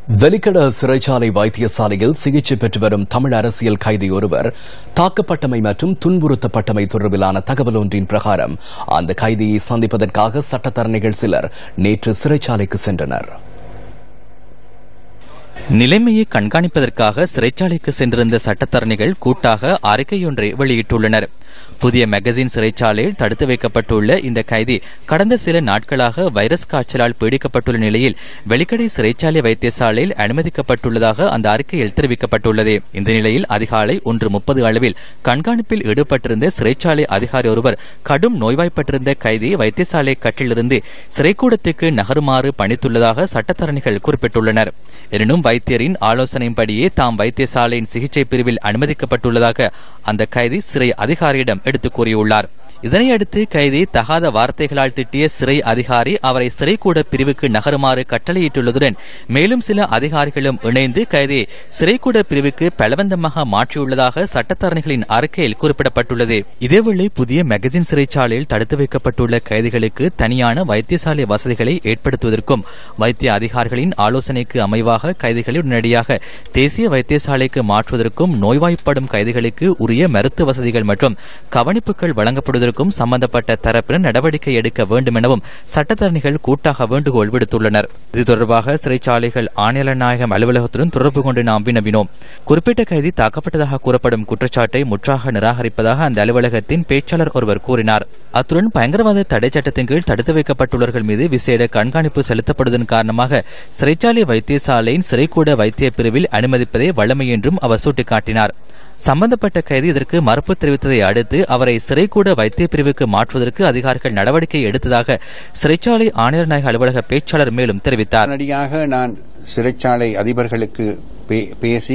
வெலிக்கட சிறைச்சாலை வைத்தியசாலையில் சிகிச்சை பெற்று வரும் தமிழ் அரசியல் கைதி ஒருவர் தாக்கப்பட்டமை மற்றும் துன்புறுத்தப்பட்டமை தொடர்பிலான தகவல் ஒன்றின் பிரகாரம் அந்த கைதியை சந்திப்பதற்காக சட்டத்தரணிகள் சிலர் நேற்று சிறைச்சாலைக்கு சென்றனர். நிலைமையை கண்காணிப்பதற்காக சிறைச்சாலைக்கு சென்றிருந்த சட்டத்தரணிகள் கூட்டாக அறிக்கையொன்றை வெளியிட்டுள்ளனர். புதிய மெகசின் சிறைச்சாலையில் தடுத்து வைக்கப்பட்டுள்ள இந்த கைதி கடந்த சில நாட்களாக வைரஸ் காய்ச்சலால் பீடிக்கப்பட்டுள்ள நிலையில் வெலிக்கடை சிறைச்சாலை வைத்தியசாலையில் அனுமதிக்கப்பட்டுள்ளதாக அந்த அறிக்கையில் தெரிவிக்கப்பட்டுள்ளது. இந்த நிலையில் அதிகாலை 1:30 அளவில் கண்காணிப்பில் ஈடுபட்டிருந்த சிறைச்சாலை அதிகாரி ஒருவர் கடும் நோய்வாய்ப்பட்டிருந்த கைதியை வைத்தியசாலை கட்டிலிருந்து சிறைக்கூடத்துக்கு நகருமாறு பணித்துள்ளதாக சட்டத்தரணிகள் குறிப்பிட்டுள்ளனர். எனினும் வைத்தியரின் ஆலோசனையின்படியே தாம் வைத்தியசாலையின் சிகிச்சை பிரிவில் அனுமதிக்கப்பட்டுள்ளதாக அந்த கைதி சிறை அதிகாரியிடம் எடுத்துக் கூறியுள்ளார். இதனையடுத்து கைதி தகாத வார்த்தைகளால் திட்டிய சிறை அதிகாரி அவரை சிறைக்கூட பிரிவுக்கு நகருமாறு கட்டளையிட்டுள்ளதுடன் மேலும் சில அதிகாரிகளும் இணைந்து கைதியை சிறைக்கூட பிரிவுக்கு பலவந்தமாக மாற்றியுள்ளதாக சட்டத்தரணிகளின் அறிக்கையில் குறிப்பிடப்பட்டுள்ளது. இதேவேளை புதிய மெகசின் சிறைச்சாலையில் தடுத்து வைக்கப்பட்டுள்ள கைதிகளுக்கு தனியான வைத்தியசாலை வசதிகளை ஏற்படுத்துவதற்கும் வைத்திய அதிகாரிகளின் ஆலோசனைக்கு அமைவாக கைதிகளை உடனடியாக தேசிய வைத்தியசாலைக்கு மாற்றுவதற்கும் நோய்வாய்ப்படும் கைதிகளுக்கு உரிய மருத்துவ வசதிகள் மற்றும் கவனிப்புகள் வழங்கப்படுவதற்கு சம்பந்தப்பட்ட தரப்பினர் நடவடிக்கை எடுக்க வேண்டும் எனவும் சட்டத்தரணிகள் கூட்டாக வேண்டுகோள் விடுத்துள்ளனர். இது தொடர்பாக சிறைச்சாலைகள் ஆணையாளர் நாயகம் அலுவலகத்துடன் தொடர்பு கொண்டு நாம் வினவினோம். குறிப்பிட்ட கைதி தாக்கப்பட்டதாக கூறப்படும் குற்றச்சாட்டை முற்றாக நிராகரிப்பதாக அந்த அலுவலகத்தின் பேச்சாளர் ஒருவர் கூறினார். அத்துடன் பயங்கரவாத தடை சட்டத்தின் கீழ் தடுத்து வைக்கப்பட்டுள்ளவர்கள் மீது விசேட கண்காணிப்பு செலுத்தப்படுவதன் காரணமாக சிறைச்சாலை வைத்தியசாலையின் சிறைக்கூட வைத்திய பிரிவில் அனுமதிப்பதே வழமை என்றும் அவர் சுட்டிக்காட்டினார். சம்பந்தப்பட்ட கைதி இதற்கு மறுப்பு தெரிவித்ததை அடுத்து அவரை சிறைக்கூட வைத்திய பிரிவுக்கு மாற்றுவதற்கு அதிகாரிகள் நடவடிக்கை எடுத்ததாக சிறைச்சாலை ஆணையர் நாயக அலுவலக பேச்சாளர் மேலும் தெரிவித்தார். உடனடியாக நான் சிறைச்சாலை அதிபர்களுக்கு பேசி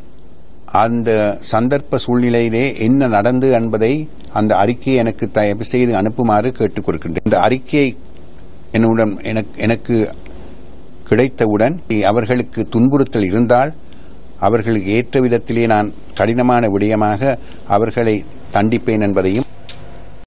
அந்த சந்தர்ப்ப சூழ்நிலையிலே என்ன நடந்து என்பதை அந்த அறிக்கையை எனக்கு தயவு செய்து அனுப்புமாறு கேட்டுக் கொடுக்கின்றேன். இந்த அறிக்கையை என்னுடன் எனக்கு கிடைத்தவுடன் அவர்களுக்கு துன்புறுத்தல் இருந்தால் அவர்களுக்கு ஏற்ற விதத்திலே நான் கடினமான விடயமாக அவர்களை தண்டிப்பேன் என்பதையும்